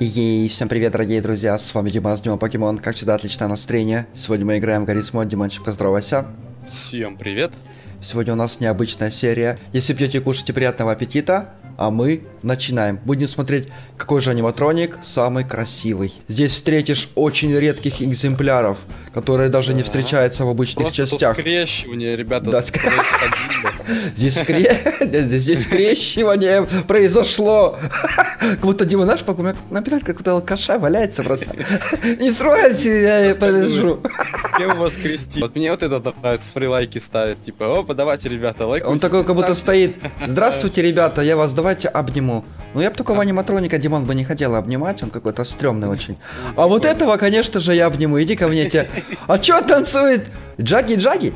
И всем привет, дорогие друзья, с вами Димас, Дима Покемон. Как всегда, отличное настроение. Сегодня мы играем в Гаррисмод. Диманчик, поздоровайся. Всем привет. Сегодня у нас необычная серия. Если пьете и кушаете, приятного аппетита. А мы начинаем. Будем смотреть, какой же аниматроник самый красивый. Здесь встретишь очень редких экземпляров, которые даже не встречаются в обычных Просто частях. Скрещивание, ребята. Да, здесь скрещивание произошло. Как будто Дима наш напитать какой-то алкаша валяется просто. Не трогайся, я полежу. Кем его скрестить? Вот мне вот это нравится, смотри, лайки ставят. Типа, опа, давайте, ребята, лайк. Он такой, как будто стоит. Здравствуйте, ребята, я вас давайте обниму. Ну я бы такого аниматроника Димон бы не хотела обнимать, он какой-то стрёмный очень. А вот этого, конечно же, я обниму. Иди ко мне, те. А чё танцует? Джаги-джаги?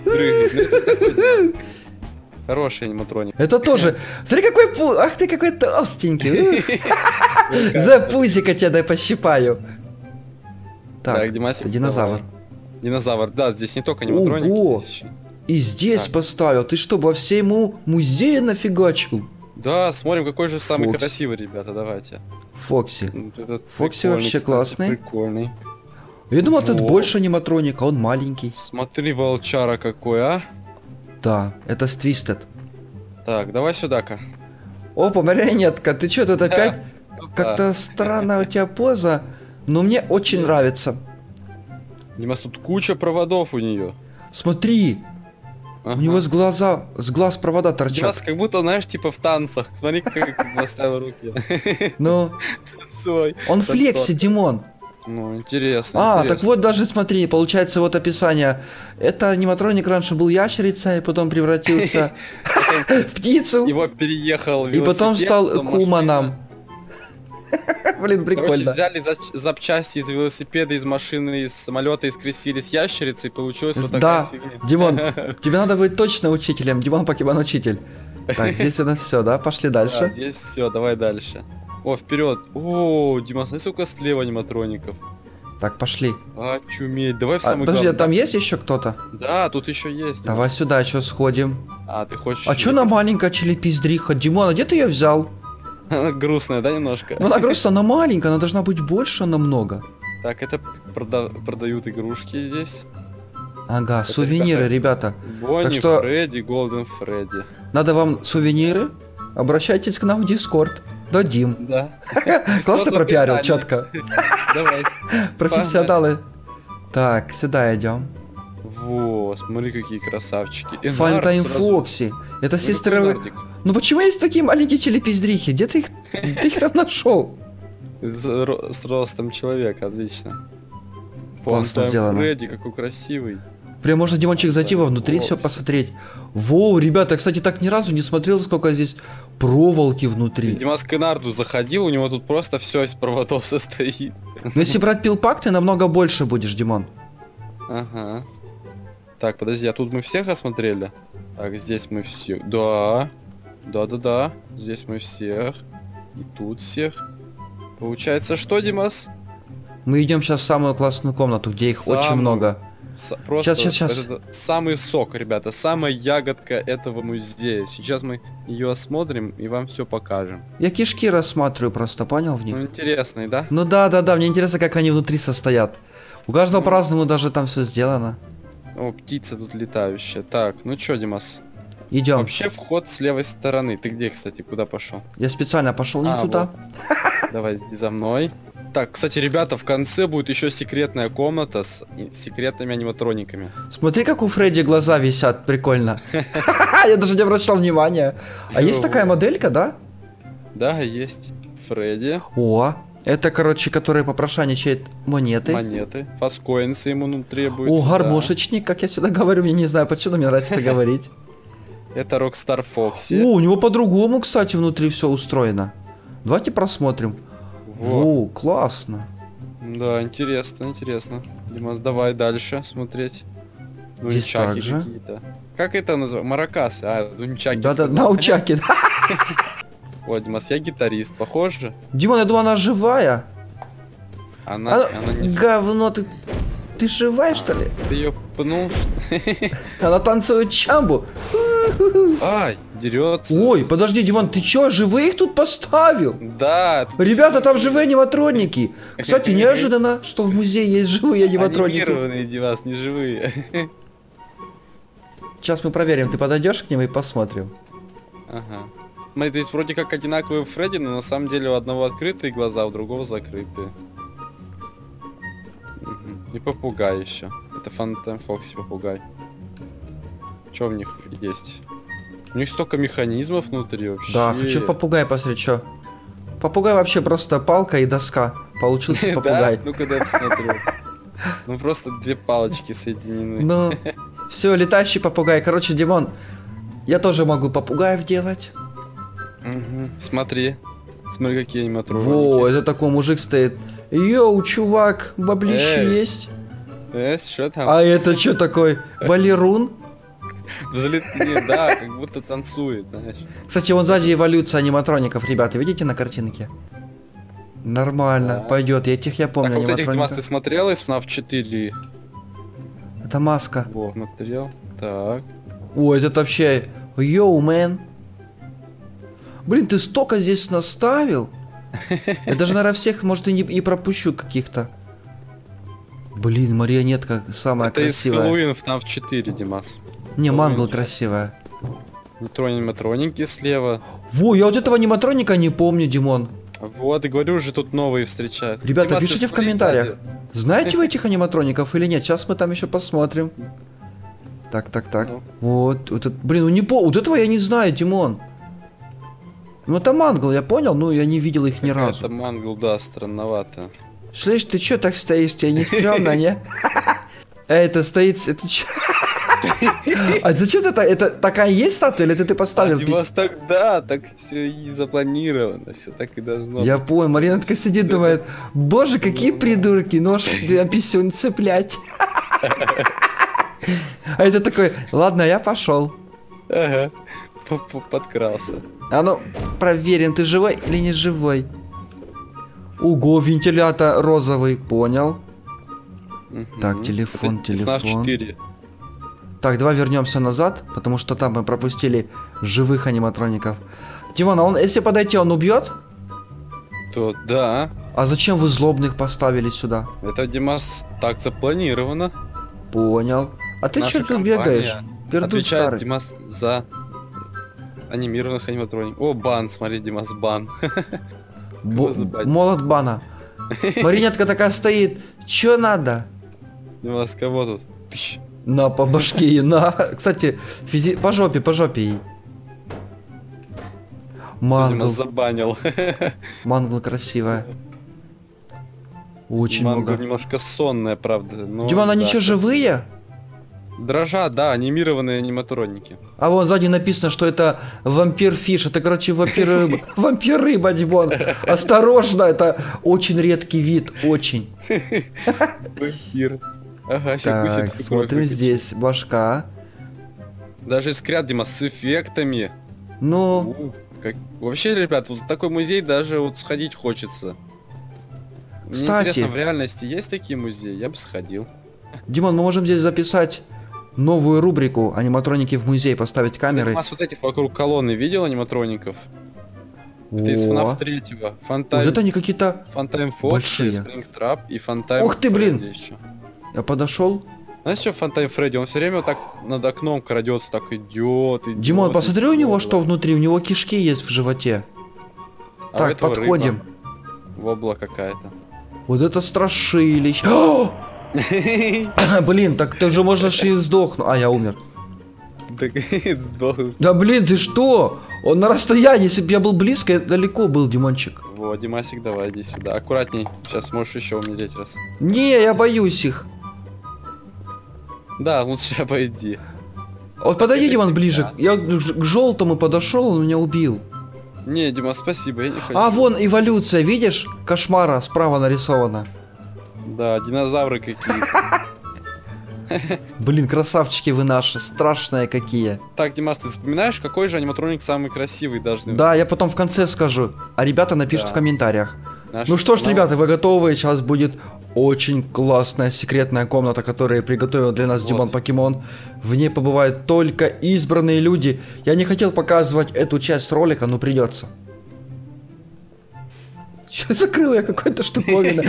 Хороший аниматроник. Это тоже. Смотри, какой пу... Ах ты какой толстенький. За пузика тебя дай пощипаю. Так, Димасик, динозавр. Динозавр, да, здесь не только аниматроники. Ого! И здесь поставил. Ты что, во всему музее нафигачил? Да, смотрим, какой же самый Фокси. красивый, ребята, давайте. Фокси. Вот этот Фокси прикольный, вообще кстати, классный. Прикольный. Я думал, тут Во. больше аниматроника, он маленький. Смотри, волчара какой, а. Да, это с Twisted. Так, давай сюда-ка. Опа, марионетка, ты что тут опять? Как-то странная у тебя поза, но мне очень нравится. Димас, тут куча проводов у нее. Смотри, у него с глаз провода торчат. Димас, как будто, знаешь, типа в танцах. Смотри, как наставил руки. Ну, Танцуй. он флексит, Димон. Ну, интересно. А, интересно. так вот даже смотри, получается вот описание. Это аниматроник раньше был ящерицей, потом превратился в птицу. Его переехал И потом велосипед, стал потом хуманом. Блин, Короче, прикольно. взяли запчасти из велосипеда, из машины, из самолета и скрестили с ящерицей, и получилось вот такая Да, фигня. Димон, тебе надо быть точно учителем. Димон Покемон учитель. Так, здесь у нас все, да? Пошли Да, дальше. здесь все, давай дальше. О, вперед. О, Димас, смотри, сколько слева аниматроников. Так, пошли. Очуметь. Давай в самый Подожди, а главный. там есть еще кто-то? Да, тут еще есть. Давай Димас. сюда, что сходим. А, ты хочешь... А что на маленькая челепиздриха? Димон, а где ты ее взял? Она грустная, да, немножко? Ну она просто, она маленькая, она должна быть больше намного. Так, это продают игрушки здесь. Ага, сувениры, ребята. Бонни, Так что- Фредди, Голден Фредди. Надо вам сувениры? Обращайтесь к нам в Дискорд. Дадим. Да. Классно Дискорд пропиарил, описание. четко. Давай. Профессионалы. Так, сюда идем. Во, смотри, какие красавчики. Энард Фантайм сразу. Фокси. Это Ну, сестры... какой Энардик? Ну почему есть такие маленькие челепиздрихи? Где ты их там нашел? С ростом человека, отлично. Классно Фантайм сделано. Фредди, какой красивый. Прям можно, Димончик, зайти вовнутри, все Фокси. посмотреть. Воу, ребята, кстати, так ни разу не смотрел, сколько здесь проволоки внутри. Димас к Энарду заходил, у него тут просто все из проводов состоит. Но если брать пилпак, ты намного больше будешь, Димон. Ага. Так, подожди, а тут мы всех осмотрели? Так, здесь мы все. Да. Да. Здесь мы всех. И тут всех. Получается, что, Димас? Мы идем сейчас в самую классную комнату, где их очень Самую. много. Просто Щас. это самый сок, ребята, самая ягодка этого музея. Сейчас мы ее осмотрим и вам все покажем. Я кишки рассматриваю просто, понял в них? Ну, интересный, да? Ну да, мне интересно, как они внутри состоят. У каждого по-разному даже там все сделано. О, птица тут летающая. Так, ну чё, Димас? Идем. Вообще вход с левой стороны. Ты где, кстати, куда пошел? Я специально пошел не туда. Давай, иди за мной. Так, кстати, ребята, в конце будет еще секретная комната с секретными аниматрониками. Смотри, как у Фредди глаза висят, прикольно. Я даже не обращал внимания. А есть такая моделька, да? Да, есть. Фредди. О, это, короче, который попрошайничает монеты. Монеты. Фаскоинсы ему требуются. О, да. гармошечник, как я всегда говорю, я не знаю, почему мне нравится это говорить. Это Рокстар Фокси. О, у него по-другому, кстати, внутри все устроено. Давайте просмотрим. Во. О, классно. Да, интересно. Димас, давай дальше смотреть. Ну, Здесь нунчаки также. какие-то. Как это называется? Маракасы. А, нунчаки. Да-да, сказал. научаки. О, Димас, я гитарист, похоже? Димон, я думаю, она живая. Она не... Говно, ты живая, что ли? Ты ее пнул? Она танцует чамбу. Ай, дерется. Ой, подожди, Димон, ты чё, живых тут поставил? Да. Ребята, там живые аниматроники. Кстати, неожиданно, что в музее есть живые аниматроники. Анимированные, Димас, не живые. Сейчас мы проверим, ты подойдешь к ним и посмотрим. Ага. Смотри, то есть вроде как одинаковые Фредди, но на самом деле у одного открытые глаза, у другого закрытые. И попугай еще. Это Фантом Фокси попугай. Что в них есть? У них столько механизмов внутри вообще. Да, хочу в попугая посмотреть, что. Попугай вообще просто палка и доска. Получился попугай. Ну-ка дай посмотрю. Ну просто две палочки соединены. Ну, все, летающий попугай. Короче, Димон, я тоже могу попугаев делать. Смотри. Смотри, какие аниматроники. Во, это такой мужик стоит. Йоу, чувак, баблище есть? Что там? А это что такой? Балерун? Взлетни, да, как будто танцует, знаешь. Кстати, вон сзади эволюция аниматроников, ребята, видите на картинке? Нормально, Да. пойдет, я помню Так, вот этих, Димас, аниматроников. ты смотрел из FNAF 4? Это маска. Во, смотрел. Так. Ой, это вообще... Йоу, мэн. Блин, ты столько здесь наставил. Я даже, наверное, всех, может, и пропущу каких-то. Блин, марионетка самая Это из красивая. Хэллоуин FNAF 4, Димас. Не, Хэллоуин мангл же. красивая. Аниматроники слева. Во, я вот этого аниматроника не помню, Димон. Вот, и говорю же, тут новые встречаются. Ребята, Димас, ты пишите в смотри комментариях. сзади. Знаете вы этих аниматроников или нет? Сейчас мы там еще посмотрим. Так. Ну. Вот этот, блин, вот этого я не знаю, Димон. Ну это мангл, я понял, но я не видел их ни разу. Это мангл, да, странновато. Слышь, ты чё так стоишь? Тебе не стрёмно, не? Это стоит... Это чё? А зачем это такая есть статуя, или ты поставил? Димас, так, да, так все и запланировано, все так и должно Я понял, марионетка сидит, думает, боже, какие придурки, нож на писюн цеплять. А это такой, ладно, я пошел. Ага, подкрался. А ну, проверим, ты живой или не живой. Ого, вентилятор розовый, понял. Так, телефон. FNAF 4. Так, давай вернемся назад, потому что там мы пропустили живых аниматроников. Димон, а он, если подойти, он убьет? То да, А зачем вы злобных поставили сюда? это, Димас, так запланировано. Понял. А ты Наша что тут компания бегаешь? Пердун Отвечает, старый. Димас, за анимированных аниматроников. О, бан, смотри, Димас, бан. Кого забанить? Молот бана. Маринетка такая стоит. Чё надо? Димас, кого тут? Тыщ. На, по башке ей, на. Кстати, по жопе ей. Всё, Мангл. Димас забанил. Мангл красивая. Очень Мангл много. немножко сонная, правда. Но Димон, они да, что, живые? дрожат, да, анимированные аниматроники. А вон сзади написано, что это вампир-фиш. Это, короче, вампир-рыба. Вампир-рыба, Димон. Осторожно, это очень редкий вид. Очень. Вампир. Ага, сейчас Так, гусеницы кровь смотрим выкачает. здесь. Башка. Даже искрят, Дима, с эффектами. Ну, Вообще, ребят, вот в такой музей даже вот сходить хочется. Мне Кстати. интересно, в реальности есть такие музеи? Я бы сходил. Димон, мы можем здесь записать новую рубрику аниматроники в музей, поставить У камеры. нас вот этих вокруг колонны видел аниматроников? Это из О, FNAF 3. вот Фантайм, это они какие-то... Фантайм Фокси, большие. Спрингтрап и Фантайм Ух ты, блин. Фредди еще. Я подошел. Знаешь, что Фантайм Фредди? Он все время вот так над окном крадется, так идет. Димон, посмотри у него, что внутри. У него кишки есть в животе. А у Так, этого подходим. рыба. Вобла какая-то. Вот это страшилище. О! Блин, так ты же можешь и сдохнуть. А, я умер. Так, сдохнул. Да блин, ты что? Он на расстоянии, если бы я был близко, я далеко был, Димончик. Вот, Димасик, давай, иди сюда. Аккуратней, сейчас можешь еще умереть раз. Не, я боюсь их. Да, лучше обойди. Вот подойди, Димон, всегда. ближе. Я к желтому подошел, он меня убил. Не, Дима, спасибо, я не хочу. А, вон эволюция, видишь? Кошмара справа нарисована. Да, динозавры какие-то. Блин, красавчики вы наши, страшные какие. Так, Димас, ты вспоминаешь, какой же аниматроник самый красивый должен быть? Да, я потом в конце скажу. А ребята напишут Да. в комментариях. Ну что ж, ребята, вы готовы? Сейчас будет очень классная секретная комната, которую приготовил для нас Димон Покемон. В ней побывают только избранные люди. Я не хотел показывать эту часть ролика, но придется. Че закрыл я какой-то штуковину?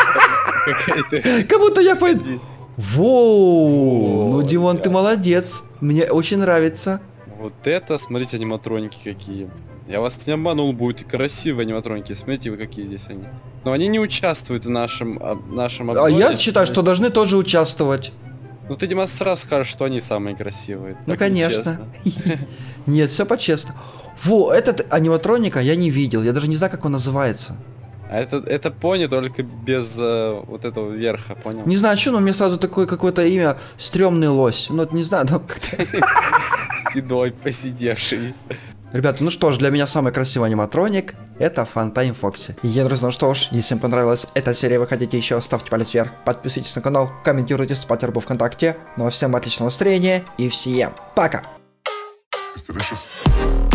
Как будто я пойду. Воу, ну Димон, ты молодец. Мне очень нравится. Вот это, смотрите, аниматроники какие. Я вас не обманул, будут и красивые аниматроники. Смотрите, вы какие здесь они. Но они не участвуют в нашем обзоре. А я считаю, что должны тоже участвовать. Ну ты, Дима, сразу скажешь, что они самые красивые. Ну конечно. Нет, все по-честному. Во, этот аниматроника я не видел. Я даже не знаю, как он называется. А это пони, только без вот этого верха, понял? Не знаю, что, но мне сразу такое какое-то имя. Стрёмный лось. Ну, это не знаю, но Седой, посидевший. Ребята, ну что ж, для меня самый красивый аниматроник это Фантайм Фокси. И я, друзья, ну что ж, если вам понравилась эта серия, вы хотите еще, ставьте палец вверх, подписывайтесь на канал, комментируйте с Паттербу ВКонтакте. Ну а всем отличного настроения и всем пока! It's delicious.